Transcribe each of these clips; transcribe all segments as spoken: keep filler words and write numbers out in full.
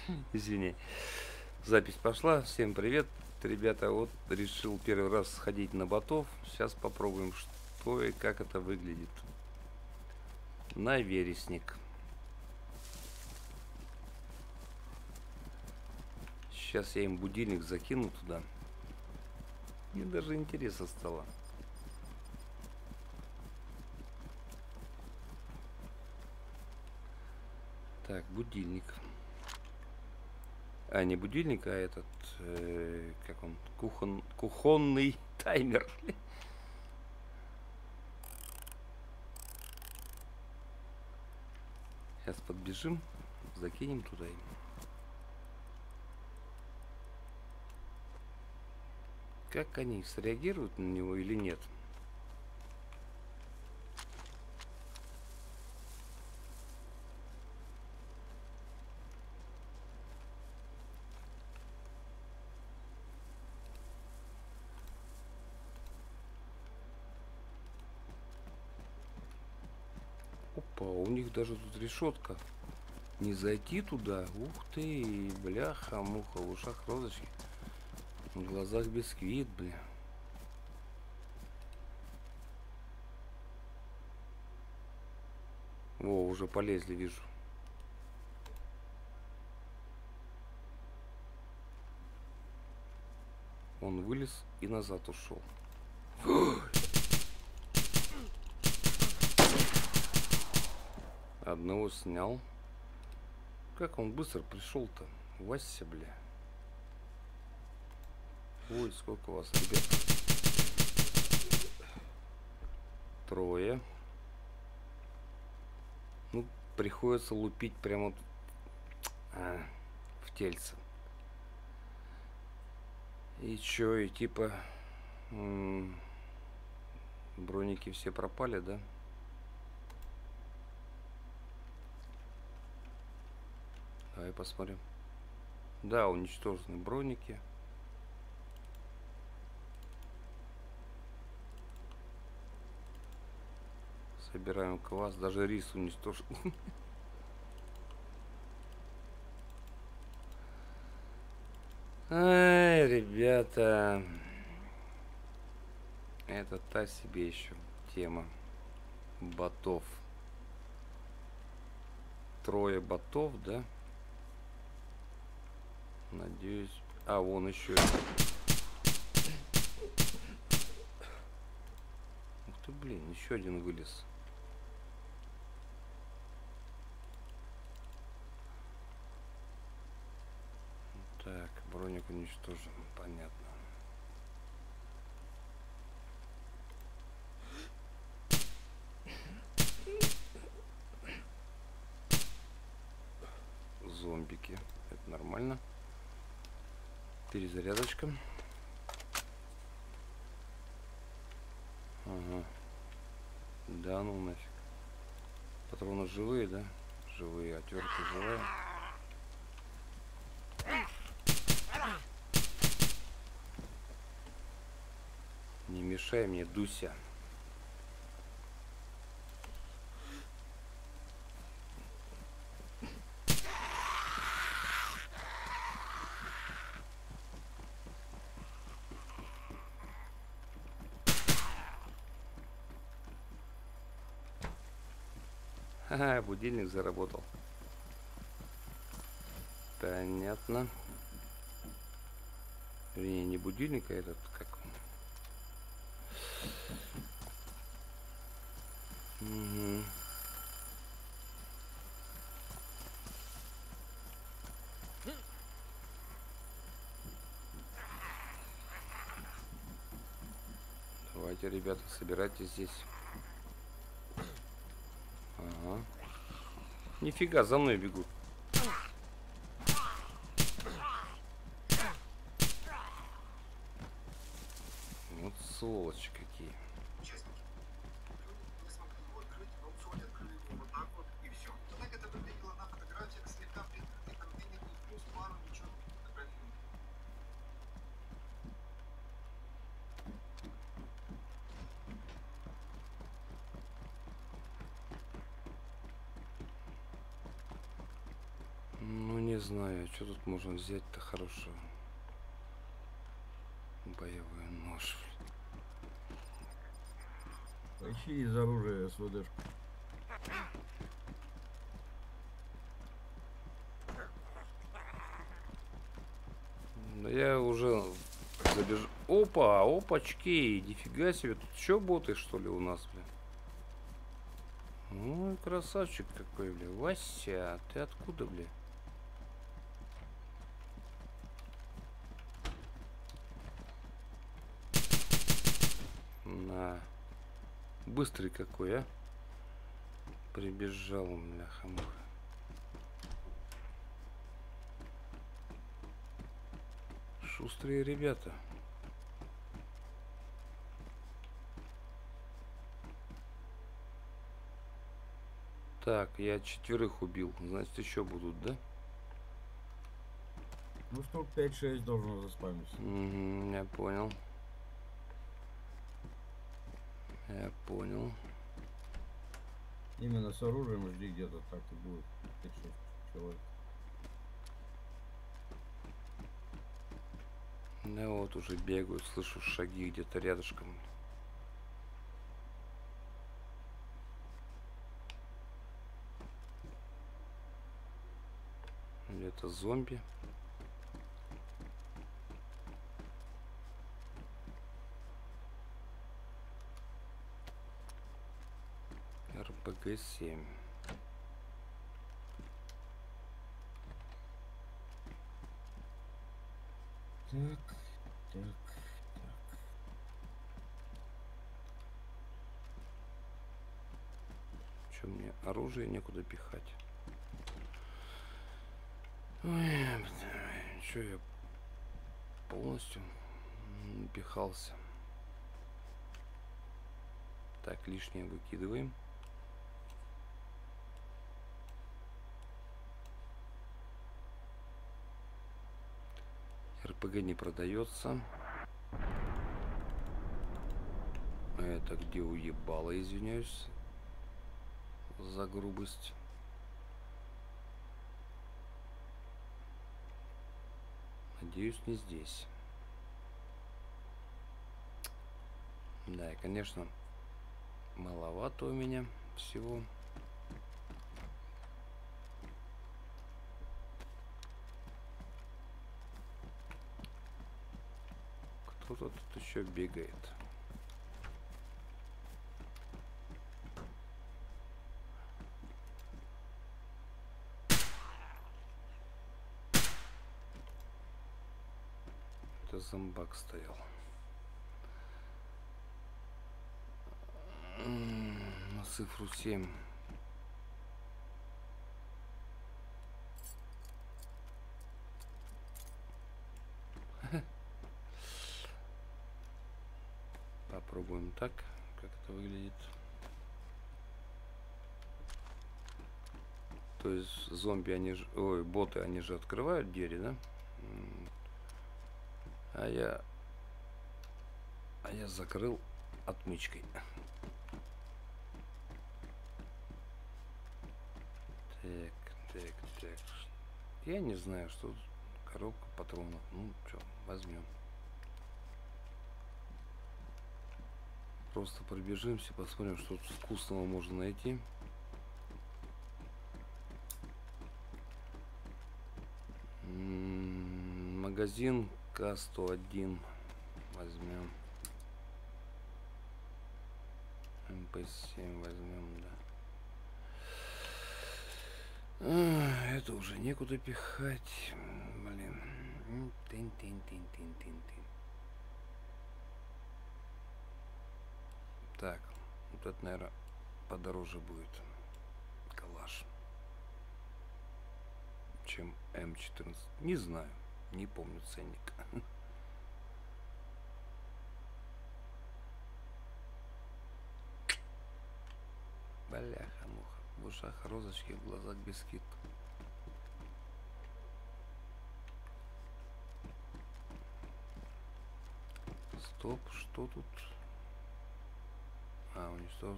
Извини. Запись пошла. Всем привет, ребята. Вот решил первый раз сходить на ботов. Сейчас попробуем, что и как это выглядит. На вересник. Сейчас я им будильник закину туда. Мне даже интересно стало. Так, будильник. А, не будильник, а этот, э, как он, кухон, кухонный таймер. Сейчас подбежим, закинем туда. Как они среагируют на него или нет? Опа, у них даже тут решетка. Не зайти туда. Ух ты, бляха, муха, в ушах розочки. В глазах бисквит, бля. Во, уже полезли, вижу. Он вылез и назад ушел. Одного снял. Как он быстро пришел-то? Вася, бля. Ой, сколько вас, ребят. Трое. Ну, приходится лупить прямо а, в тельце. И чё, и типа броники все пропали, да? Давай посмотрим. Да, уничтожены броники. Собираем квас, даже рис уничтожен. Ай, ребята, это та себе еще тема ботов. Трое ботов, да? Надеюсь. А, вон еще. Ух ты, блин, еще один вылез. Так, броник уничтожен, понятно. Зомбики, это нормально. Перезарядочка. Ага. Да ну нафиг. Патроны живые, да? Живые, отвертка живая. Не мешай мне, Дуся. Ха-ха, будильник заработал. Понятно. Вернее, не будильник, а этот, как он. Угу. Давайте, ребята, собирайтесь здесь. Ага. Нифига, за мной бегут. Вот сволочи какие. знаю, что тут можно взять-то хорошего. Боевой нож. Поищи из оружия СВДшку. Да я уже забежал. Опа, опачки, нифига себе. Тут еще боты, что ли, у нас, блин? Ой, красавчик какой, бля. Вася, ты откуда, бля? На. Быстрый какой, а? Прибежал, бляха-муха. Шустрые ребята. Так, я четверых убил. Значит, еще будут, да? Ну, штук пять-шесть должно заспамиться. Угу, я понял. Я понял. Именно с оружием жди, где-то так и будет. пять-шесть человек. Да вот уже бегают, слышу шаги где-то рядышком. Где-то зомби. эр пэ гэ семь. Так, так, так. Что мне оружие некуда пихать? Ой, что я полностью напихался. Так, лишнее выкидываем. эр пэ гэ не продается. Это где уебало, извиняюсь за грубость. Надеюсь, не здесь. Да, и, конечно, маловато у меня всего. Кто-то тут еще бегает. Это зомбак стоял. На цифру семь. Попробуем так, как это выглядит. То есть зомби, они же, ой, боты, они же открывают двери, да? А я, а я закрыл отмычкой. Так, так, так. Я не знаю, что тут. Коробка патронов. Ну, что, возьмем. Просто пробежимся, посмотрим, что тут вкусного можно найти. М-м, магазин ка сто один. Возьмем. эм пэ семь возьмем, да. А, это уже некуда пихать. Блин. Тын-тын-тын-тын-тын-тын. Так, вот это, наверное, подороже будет калаш, чем эм четырнадцать. Не знаю, не помню ценник. Бляха-муха. В ушах розочки, в глазах бисквит. Стоп, что тут? А, уничтожил.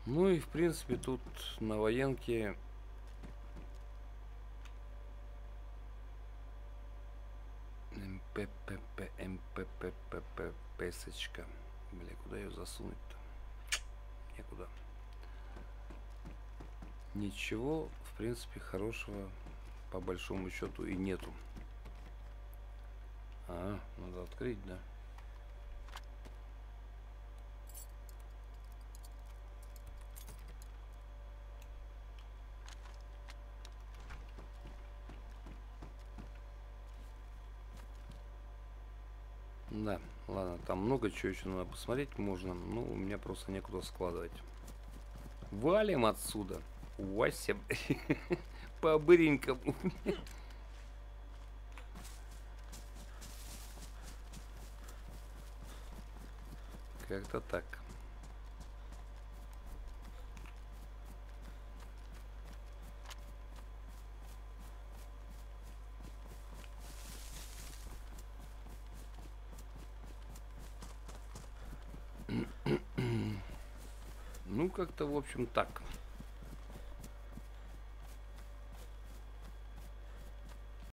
Ну и в принципе тут на военке МППП, МПППП, песочка. Бля, куда ее засунуть-то? Некуда. Ничего, в принципе, хорошего по большому счету и нету. А, надо открыть, да? Да, ладно, там много чего еще надо посмотреть можно, но у меня просто некуда складывать. Валим отсюда. Вася, по-быренькому. Как-то так. Ну, как-то, в общем, так.